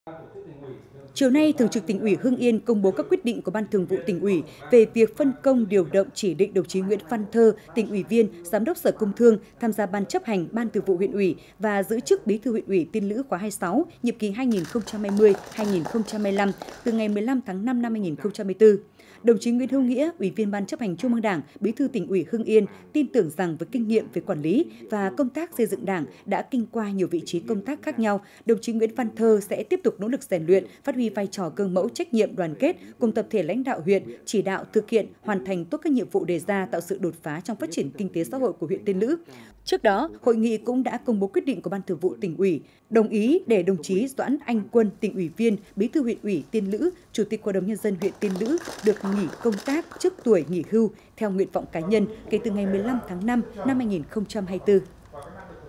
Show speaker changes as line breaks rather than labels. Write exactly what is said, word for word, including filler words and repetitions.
Chiều nay, Thường trực Tỉnh ủy Hưng Yên công bố các quyết định của Ban Thường vụ Tỉnh ủy về việc phân công điều động chỉ định đồng chí Nguyễn Văn Thơ, Tỉnh ủy viên, Giám đốc Sở Công Thương tham gia Ban chấp hành Ban Thường vụ Huyện ủy và giữ chức Bí thư Huyện ủy Tiên Lữ khóa hai mươi sáu, nhiệm kỳ hai nghìn không trăm hai mươi đến hai nghìn không trăm hai mươi lăm, từ ngày mười lăm tháng năm năm hai nghìn không trăm hai mươi tư. Đồng chí Nguyễn Hữu Nghĩa, Ủy viên Ban chấp hành Trung ương Đảng, Bí thư Tỉnh ủy Hưng Yên tin tưởng rằng với kinh nghiệm về quản lý và công tác xây dựng Đảng đã kinh qua nhiều vị trí công tác khác nhau, đồng chí Nguyễn Văn Thơ sẽ tiếp tục nỗ lực rèn luyện, phát huy vai trò gương mẫu trách nhiệm đoàn kết cùng tập thể lãnh đạo huyện chỉ đạo thực hiện hoàn thành tốt các nhiệm vụ đề ra, tạo sự đột phá trong phát triển kinh tế xã hội của huyện Tiên Lữ. Trước đó, hội nghị cũng đã công bố quyết định của Ban Thường vụ Tỉnh ủy đồng ý để đồng chí Doãn Anh Quân, Tỉnh ủy viên, Bí thư Huyện ủy Tiên Lữ, Chủ tịch Hội đồng Nhân dân huyện Tiên Lữ được nghỉ công tác trước tuổi nghỉ hưu theo nguyện vọng cá nhân kể từ ngày mười lăm tháng năm năm hai nghìn không trăm hai mươi tư.